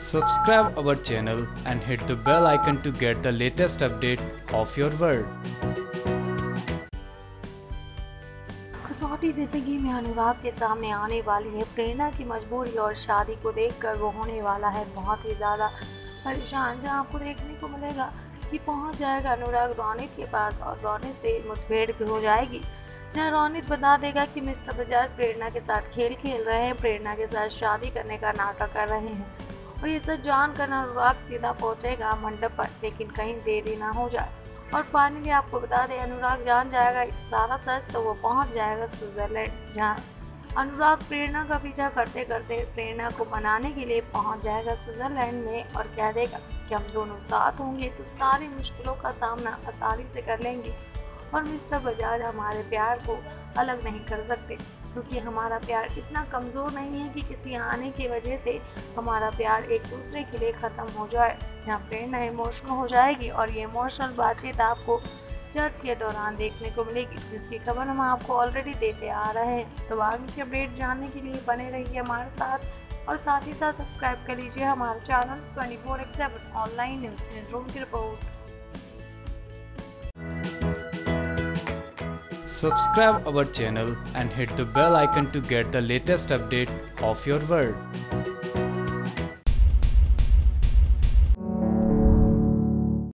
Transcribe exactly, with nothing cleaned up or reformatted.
Subscribe our channel and hit the bell icon to get the latest update of your world. कसौटी जिंदगी में अनुराग के सामने आने वाली है। प्रेरणा की मजबूरी और शादी को देखकर वो होने वाला है बहुत ही ज़्यादा परेशान। जहां आपको देखने को मिलेगा कि पहुंच जाएगा अनुराग रोनित के पास और रोनित से मुठभेड़ भी हो जाएगी। जहां रोनित बता देगा कि मिस्टर बजाज प्रेरणा के साथ खेल खेल रहे हैं, प्रेरणा के साथ शादी करने का नाटक कर रहे हैं। और ये सच जानकर अनुराग सीधा पहुंचेगा मंडप पर, लेकिन कहीं देरी ना हो जाए। और फाइनली आपको बता दें, अनुराग जान जाएगा सारा सच तो वो पहुंच जाएगा स्विट्जरलैंड, जहां अनुराग प्रेरणा का पीछा करते करते प्रेरणा को मनाने के लिए पहुंच जाएगा स्विट्जरलैंड में और कह देगा कि हम दोनों साथ होंगे तो सारी मुश्किलों का सामना आसानी से कर लेंगे और मिस्टर बजाज हमारे प्यार को अलग नहीं कर सकते, क्योंकि हमारा प्यार इतना कमज़ोर नहीं है कि किसी आने की वजह से हमारा प्यार एक दूसरे के लिए ख़त्म हो जाए। जहाँ प्रेरणा इमोशनल हो जाएगी और ये इमोशनल बातचीत आपको चर्च के दौरान देखने को मिलेगी, जिसकी खबर हम आपको ऑलरेडी देते आ रहे हैं। तो आगे की अपडेट जानने के लिए बने रहिए हमारे साथ और साथ ही साथ सब्सक्राइब कर लीजिए हमारे channel twenty four X seven online news news room की report. Subscribe our channel and hit the bell icon to get the latest update of your world.